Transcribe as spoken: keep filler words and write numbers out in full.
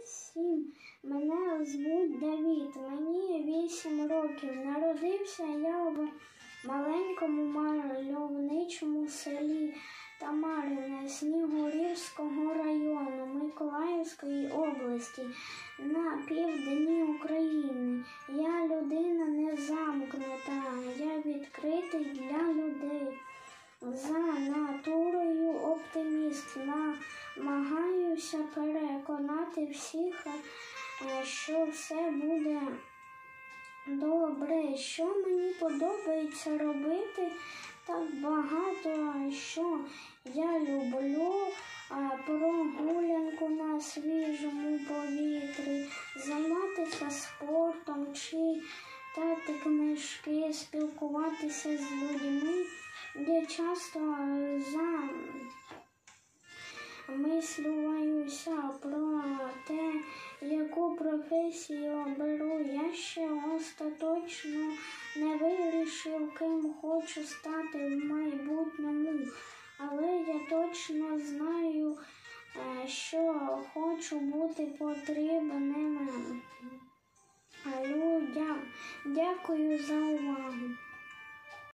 всім. Мене звуть Давід, мені вісім років. Народився я в маленькому мальовничому селі Тамарине Снігурівського району Миколаївської області на півдні України. Я людина незамкнута, я відкритий для людей. За натурою оптиміст, намагаюся переконати всіх, що все буде добре. Що мені подобається робити, так багато, що я люблю прогулянку на свіжому повітрі, займатися спортом, читати книжки, спілкуватися з людьми. Я часто замислююся про те, яку професію оберу. Я ще остаточно не вирішив, ким хочу стати в майбутньому, але я точно знаю, що хочу бути потрібним людям. Дякую за увагу.